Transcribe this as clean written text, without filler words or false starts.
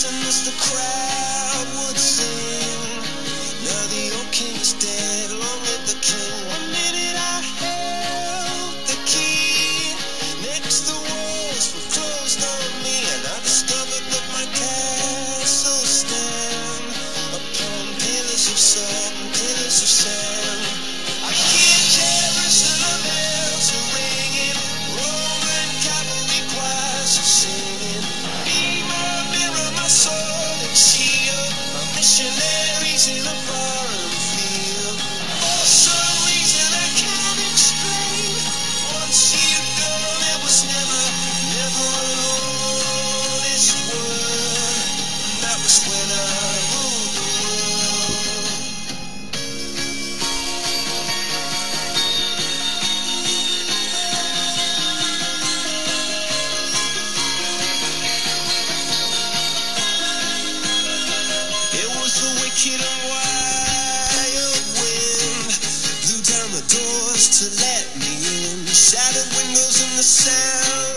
listen as the crowd would sing. Now the old king is dead, long live the king. One minute I held the key, next the walls were closed on me, and I discovered that my castle stand upon pillars of salt and pillars of sand. I hear Jerusalem bells are ringing, Roman cavalry choirs are singing. Be my mirror, my sword and shield, my missionaries in a foreign field. For some reason I can't explain, once you've gone it was never, never an honest word. And that was when I ruled the world. It was a wicked and wild wind, blew down the doors to let me in, shattered windows and the sound